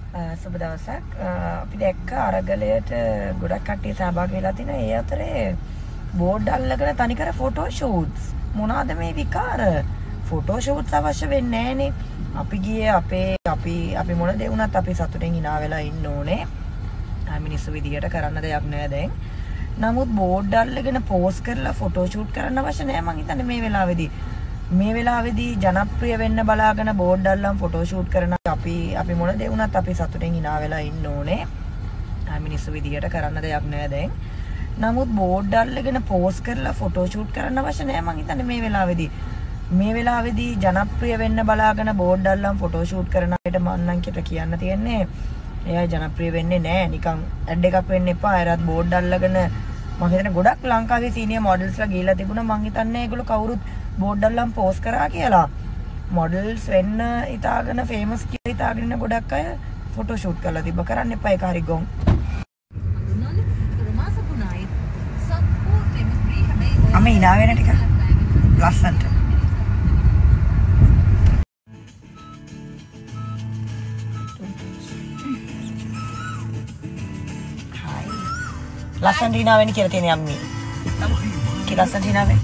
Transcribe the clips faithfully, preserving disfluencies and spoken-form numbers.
සුබ දවසක්. අපි දැක්ක අරගලයට ගොඩක් කට්ටිය සහභාගී වෙලා තිනවා. ඒ අතරේ බෝඩ් අල්ලගෙන තනිකර ෆොටෝ ෂූට්ස්. මොනවාද මේ විකාර? ෆොටෝ ෂූට්ස් අවශ්‍ය වෙන්නේ නැහනේ. අපි ගියේ අපේ අපි අපි මොන දේ වුණත් අපි සතුටින් hina වෙලා ඉන්න ඕනේ. මිනිස්සු විදියට කරන්න දෙයක් නෑ දැන්. නමුත් බෝඩ් අල්ලගෙන පෝස්ට් කරලා ෆොටෝ ෂූට් කරන්න අවශ්‍ය නෑ. මං හිතන්නේ මේ වෙලාවේදී මේ වෙලාවේදී ජනප්‍රිය වෙන්න බලාගෙන බෝඩ් අල්ලන් ෆොටෝ ෂූට් කරන අපි අපි මොන දේ වුණත් අපි සතුටින් hina වෙලා ඉන්න ඕනේ. මිනිස්සු විදියට කරන්න දෙයක් නෑ දැන්. නමුත් බෝඩ් අල්ලගෙන පෝස්ට් කරලා ෆොටෝ ෂූට් කරන්න අවශ්‍ය නෑ. මං හිතන්නේ මේ වෙලාවේදී මේ වෙලාවේදී ජනප්‍රිය වෙන්න බලාගෙන බෝඩ් අල්ලන් ෆොටෝ ෂූට් කරන අයට මම නම් කියට කියන්න තියෙන්නේ එයා ජනප්‍රිය වෙන්නේ නෑ. නිකන් ඇඩ් එකක් වෙන්න එපා. එයාත් බෝඩ් අල්ලගෙන මම හිතන්නේ ගොඩක් ලංකාවේ සීනියර් මොඩල්ස්ලා ගිහිල්ලා තිබුණා. මං හිතන්නේ ඒගොල්ලෝ කවුරුත් බෝඩ් අල්ලන් පෝස්ට් කරා කියලා. මොඩල්ස් වෙන්න හිතාගෙන ෆේමස් කියලා හිතාගෙන ගොඩක් අය ෆොටෝ ෂූට් කරලා තිබ්බ. කරන්න එපා ඒක හරි ගොන්. අමේ hina වෙන ටික ලස්සනට. ලස්සන hina වෙන්නේ කියලා තියෙන යම්මි. කි ලස්සන hina වෙන්නේ.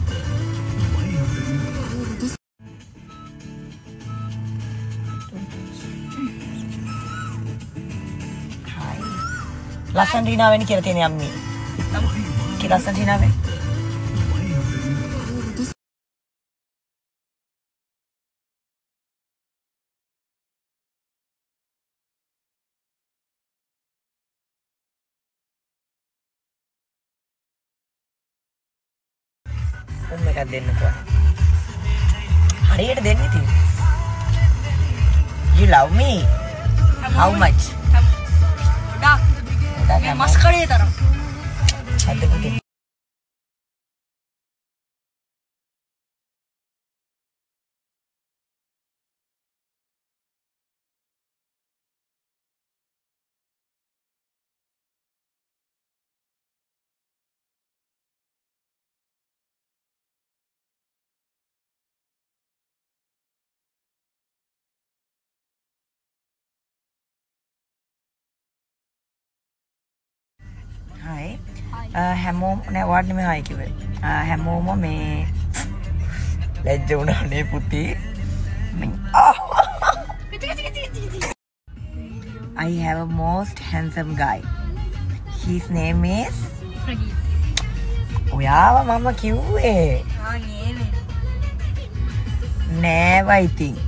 ලස්සන hina වෙන්නේ කියලා තියෙන යම්මි. කි ලස්සන hina වෙන්නේ. උම් එකක් දෙන්නකෝ. හරියට දෙන්න ඉතින්. You love me? How much? ගොඩාක්. මේ මස්කරේ තරම්. අද පුතේ. Hi. හැමෝම නෑ වාඩ් නෙමෙයි හයි කිව්වේ. හැමෝම මේ ලැජ්ජ වුණානේ පුතේ. I have a most handsome guy. His name is Prageet. ඔයාව මම කිව්වේ. ආ නේනේ. Never I think.